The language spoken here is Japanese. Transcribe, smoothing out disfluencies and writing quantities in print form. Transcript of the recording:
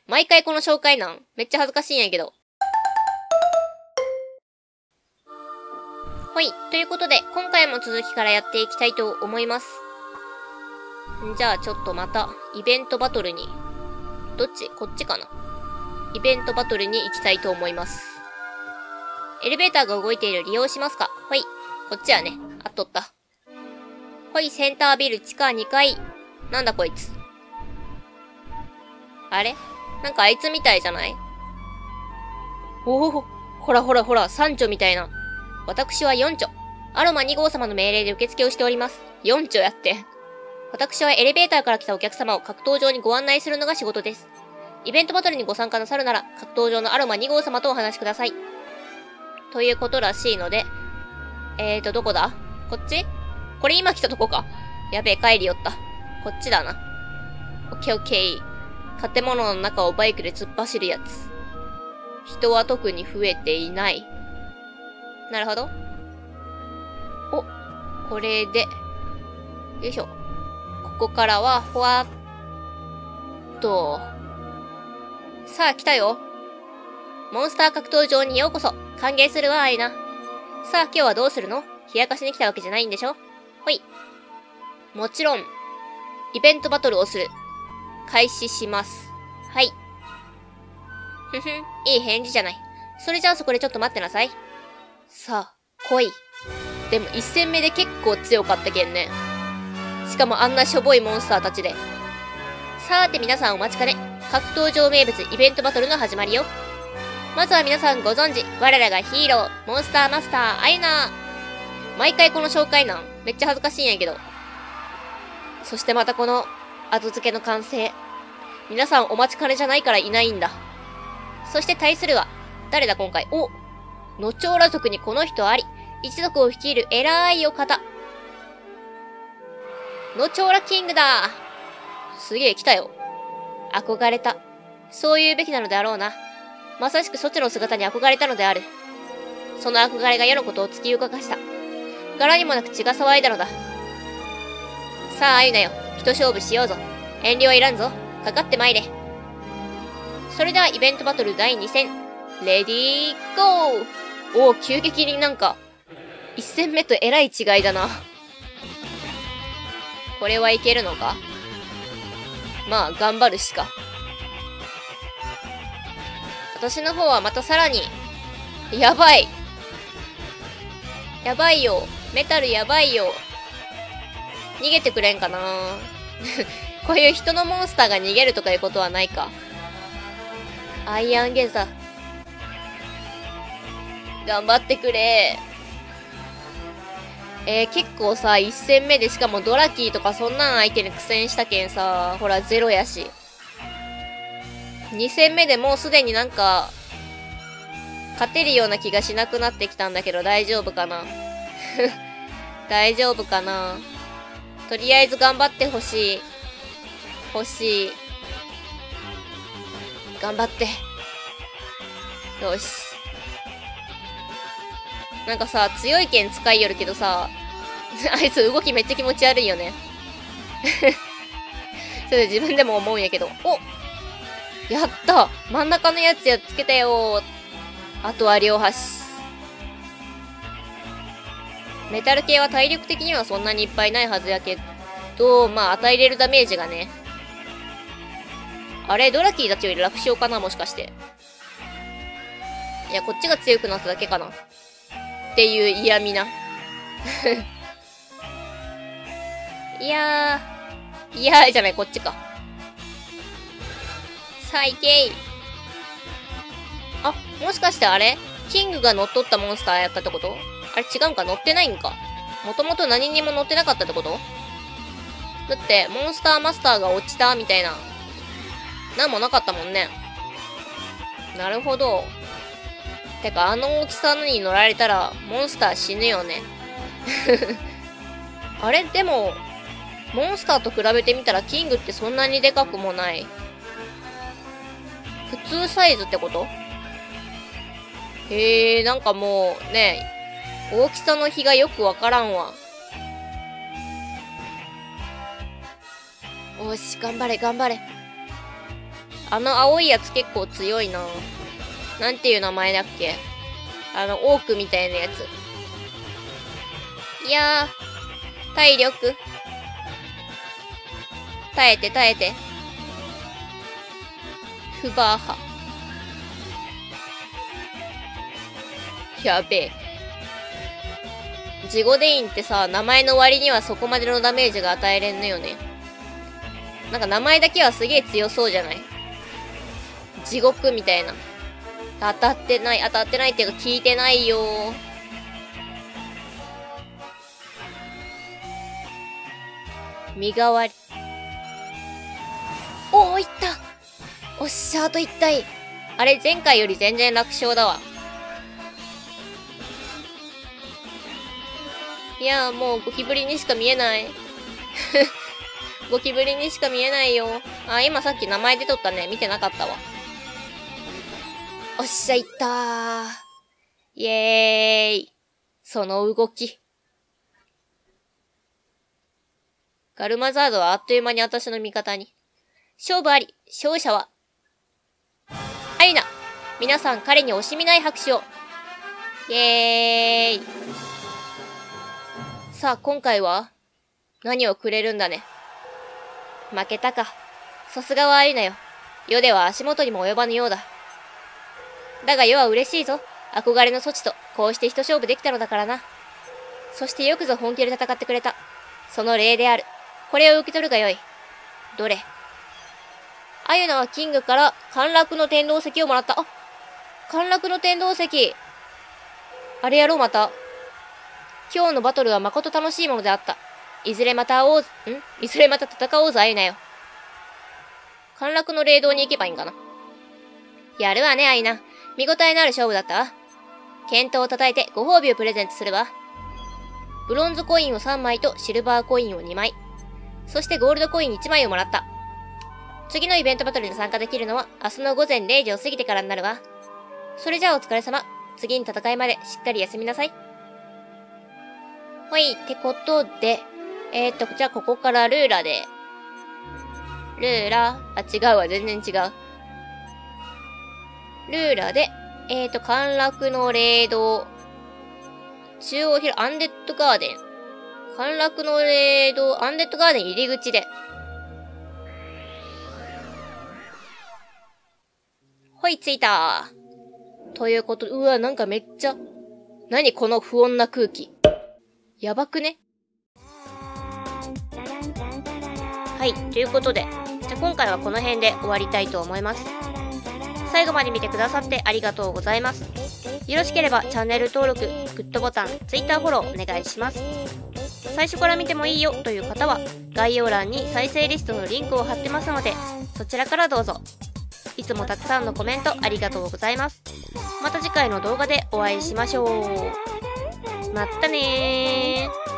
毎回この紹介なんめっちゃ恥ずかしいんやけど。はい。ということで、今回も続きからやっていきたいと思います。じゃあちょっとまた、イベントバトルに。どっち？こっちかな？イベントバトルに行きたいと思います。エレベーターが動いている利用しますか？はい。こっちはね。あっとった。はい、センタービル地下2階。なんだこいつ。あれ？なんかあいつみたいじゃない？おお、ほらほらほら、三女みたいな。私は四女。アロマ2号様の命令で受付をしております。四女やって。私はエレベーターから来たお客様を格闘場にご案内するのが仕事です。イベントバトルにご参加なさるなら、格闘場のアロマ2号様とお話しください。ということらしいので、どこだ？こっち？これ今来たとこか。やべえ、帰りよった。こっちだな。オッケーオッケー。建物の中をバイクで突っ走るやつ。人は特に増えていない。なるほど。お、これで、よいしょ。ここからは、ふわっと。さあ、来たよ。モンスター格闘場にようこそ。歓迎するわ、アイナ。さあ、今日はどうするの？冷やかしに来たわけじゃないんでしょ？ほい。もちろん、イベントバトルをする。開始します。はい。ふふん、いい返事じゃない。それじゃあそこでちょっと待ってなさい。さあ、来い。でも一戦目で結構強かったけんね。しかもあんなしょぼいモンスターたちで。さーて皆さんお待ちかね。格闘場名物イベントバトルの始まりよ。まずは皆さんご存知、我らがヒーロー、モンスターマスター、アユナー。毎回この紹介なんめっちゃ恥ずかしいんやけど。そしてまたこの後付けの完成。皆さんお待ちかねじゃないからいないんだ。そして対するは、誰だ今回。お、ノチョーラ族にこの人あり。一族を率いる偉いお方。ノチョーラキングだ。すげえ来たよ。憧れた。そう言うべきなのであろうな。まさしくそちの姿に憧れたのである。その憧れが世のことを突き動かした。柄にもなく血が騒いだのだ。さあ、あゆなよ。一勝負しようぞ。遠慮はいらんぞ。かかってまいれ。それではイベントバトル第2戦。レディーゴー！おお、急激になんか、1戦目とえらい違いだな。これはいけるのか？まあ、頑張るしか。私の方はまたさらに、やばい。やばいよ。メタルやばいよ。逃げてくれんかなこういう人のモンスターが逃げるとかいうことはないか。アイアンゲザ。頑張ってくれ。結構さ、1戦目でしかもドラキーとかそんなん相手に苦戦したけんさ、ほらゼロやし。2戦目でもうすでになんか、勝てるような気がしなくなってきたんだけど大丈夫かな大丈夫かな。とりあえず頑張ってほしい。欲しい。頑張って。よし。なんかさ、強い剣使いよるけどさ、あいつ動きめっちゃ気持ち悪いよね。それで自分でも思うんやけど。お！やった！真ん中のやつやっつけたよー。あとは両端。メタル系は体力的にはそんなにいっぱいないはずやけど、まあ与えれるダメージがね。あれ、ドラキーたちより楽勝かなもしかして。いや、こっちが強くなっただけかな。っていう嫌味な。いやーじゃない、こっちか。さあ、いけい。あ、もしかしてあれ？キングが乗っ取ったモンスターやったってこと？あれ違うんか？乗ってないんか？もともと何にも乗ってなかったってこと？だって、モンスターマスターが落ちたみたいな。なんもなかったもんね。なるほど。てか、あの大きさのに乗られたら、モンスター死ぬよね。あれでも、モンスターと比べてみたらキングってそんなにでかくもない。普通サイズってこと？へえ、なんかもう、ね、大きさの比がよくわからんわ。おし、頑張れ、頑張れ。 あの青いやつ結構強いな。なんていう名前だっけ？オークみたいなやつ。いやー、体力。耐えて耐えて。フバーハ。やべえ。ジゴデインってさ、名前の割にはそこまでのダメージが与えれんのよね。なんか名前だけはすげえ強そうじゃない？地獄みたいな。当たってないっていうか聞いてないよー。身代わり。おー、いった。おっしゃ、あと1体。あれ、前回より全然楽勝だわ。いやー、もうゴキブリにしか見えない。ゴキブリにしか見えないよ。あ、今さっき名前出とったね。見てなかったわ。おっしゃ、いったー。イエーイ。その動き。ガルマザードはあっという間に私の味方に。勝負あり。勝者は。アユナ。皆さん彼に惜しみない拍手を。イエーイ。さあ、今回は何をくれるんだね。負けたか。さすがはアユナよ。世では足元にも及ばぬようだ。だが世は嬉しいぞ。憧れの措置とこうして一勝負できたのだからな。そしてよくぞ本気で戦ってくれた。その礼である。これを受け取るがよい。どれ？アユナはキングから陥落の天動石をもらった。あ、陥落の天動石。あれやろうまた。今日のバトルは誠楽しいものであった。いずれまた戦おうぞ、アユナよ。陥落の霊道に行けばいいんかな。やるわね、アユナ。見応えのある勝負だったわ。健闘を叩いてご褒美をプレゼントするわ。ブロンズコインを3枚とシルバーコインを2枚。そしてゴールドコイン1枚をもらった。次のイベントバトルに参加できるのは明日の午前0時を過ぎてからになるわ。それじゃあお疲れ様。次に戦いまでしっかり休みなさい。はい、ってことで、じゃあここからルーラで。ルーラ、あ、違うわ、全然違う。ルーラで、陥落の霊道。中央広、アンデッドガーデン。陥落の霊道、アンデッドガーデン入り口で。ほい、着いた。ということで、うわ、なんかめっちゃ、何この不穏な空気。やばくね？はい、ということで、じゃあ今回はこの辺で終わりたいと思います。最後まで見てくださってありがとうございます。よろしければチャンネル登録、グッドボタン、Twitter フォローお願いします。最初から見てもいいよという方は、概要欄に再生リストのリンクを貼ってますので、そちらからどうぞ。いつもたくさんのコメントありがとうございます。また次回の動画でお会いしましょう。まったねー。